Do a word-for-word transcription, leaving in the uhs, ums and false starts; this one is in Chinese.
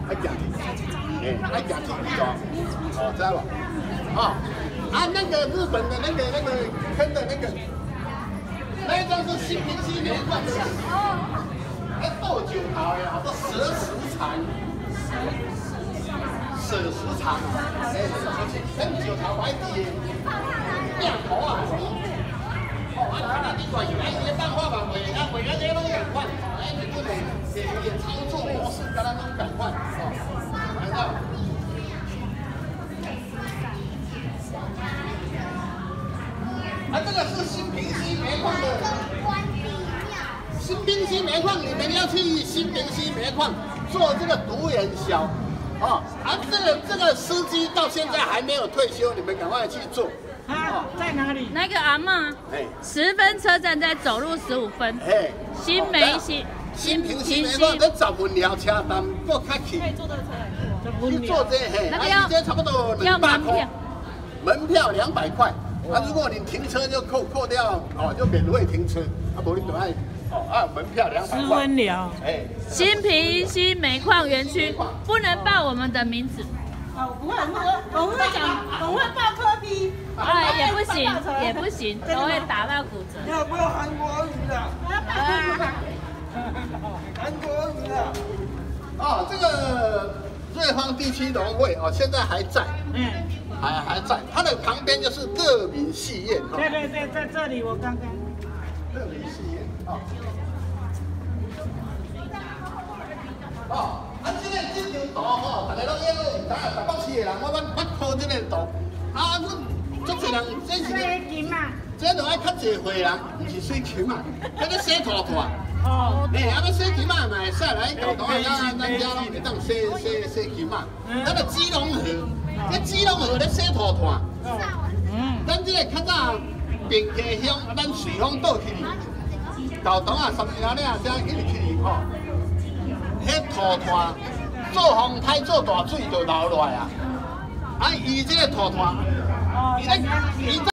爱夹起，哎，爱夹起鱼哦，哦，知道吧？哦，啊，那个日本的那个那个坑的那个，那一张是新平溪煤矿的，那斗酒桃呀，都蛇食肠，蛇食肠啊，哎，跟酒桃白底的，面头啊。 哦，啊，看到你管有那些漫画版画，啊，画啊这拢共款，哦，哎，日本的的操作模式跟咱拢共款，哦，看到。啊，这个是新平溪煤矿的。新平溪煤矿，你们要去新平溪煤矿做这个独眼小，哦，啊，这个这个司机到现在还没有退休，你们赶快去做。 啊，在哪里？ 那个阿嬷，十分车站在走路十五分。哎，新梅溪、 新平溪煤矿，这十分了车站够客气。 可以坐这个车来坐。 去坐这嘿， 那个要这差不多两百块，门票两百块。啊，如果你停车就扣扣掉，哦，就免费停车。啊，不，你等下，哦啊，门票两百块。 十分了。 哎， 新平溪煤矿园区不能报我们的名字。 哦，不会，我会讲，我会报科批， 啊，也不行，也不行，都会打到骨折。 要不要韩国语的？韩国语的。 哦，这个瑞芳地区农会哦，现在还在，嗯，还还在，它的旁边就是乐民戏院哈。 对对对，在这里我刚刚。 乐民戏院哦。哦。 啊，这个这张图吼，大家拢要有，咱台北市的人，我捌捌考这个图。啊，阮足侪人，这是水琴啊，这就爱较侪岁人，不是水琴啊，这个洗拖拖。哦。哎，啊，要洗琴啊嘛会使来搞图啊，咱咱家拢会当洗洗洗琴啊。咱个基隆河，这基隆河咧洗拖拖。嗯。咱这个较早平溪乡，啊，咱随风倒去哩，搞图啊，三年了这样一直去哩吼。 迄拖拖做风台做大水就流落来啊！啊，伊这个拖拖，伊咧伊。